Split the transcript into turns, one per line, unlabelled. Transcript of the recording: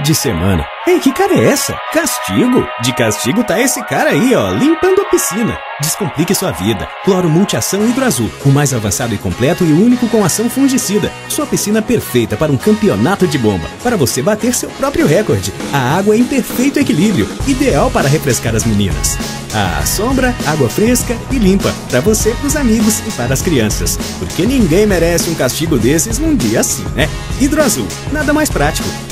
de semana. Ei, que cara é essa? Castigo? De castigo tá esse cara aí, ó, limpando a piscina. Descomplique sua vida. Cloro Multiação Hidroazul, o mais avançado e completo e único com ação fungicida. Sua piscina perfeita para um campeonato de bomba, para você bater seu próprio recorde. A água em perfeito equilíbrio, ideal para refrescar as meninas. A sombra, água fresca e limpa, para você, pros amigos e para as crianças. Porque ninguém merece um castigo desses num dia assim, né? Hidroazul, nada mais prático.